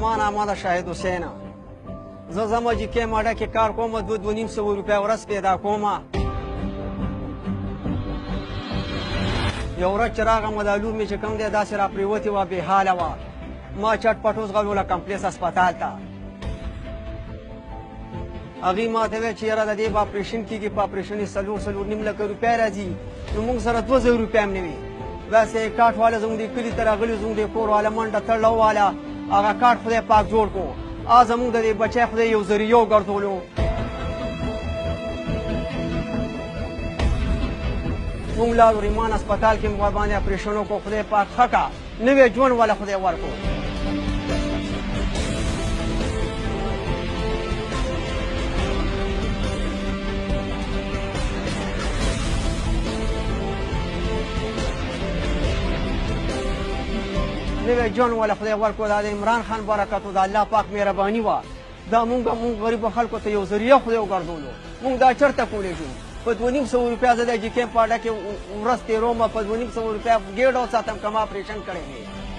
زمانه ما د شاهد حسینه زه ځمه چې کې ماډه کې کار کومه 200 روپۍ ورځ پیدا کومه یو ورځ چې راغمه دا لور مې چې کوم دی داسې را پرېوتې وه بې حاله وه ما چټ پټ وځغلوله کمپلیکس اسپتال ته هغې ما ته ویل چې یاره د دې به اپریشن کېږي په اپریشن یې 4 لکه روپۍ راځي نو موږ سره 2000 روپۍ هم نه وي ویسې کاټ والا زموږ د کلي ته راغلي زموږ د کور والا منډه تړله وواله هغه کاټ خدای پاک جوړ کړو زموږ د دې بچی خدای یو ذریعه وګرځولو مونږ لاړو ریمان اسپتال کې مو ورباندې اپریشن وکړو خدای پاک ښه کړه نوی ژوند والا خدای ورکړو نوی ژوند والا خدای ورکړو دا د عمران خان برکت و د الله پاک مهرباني وه دا مونږ غریبو خلکو ته یو ذریعه خدای وګرځولو مونږ دا چېرته کولی شو په 200 روپۍ زه د جکیم په اډه کې ورځ تېرومه په 200 روپۍ ګېډ او ساتم که ما اپریشن کړی دی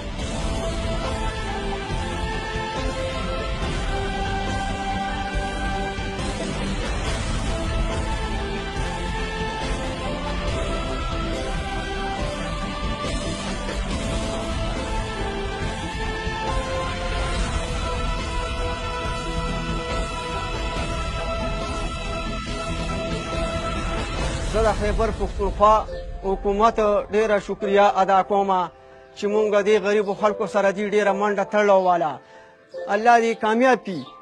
زه د خیبر پښتونخوا حکومت ډېره شکریه ادا کومه چې مونږ دې غریبو خلکو سره دې ډېره منډه تړله واله الله دې کامیاب کړي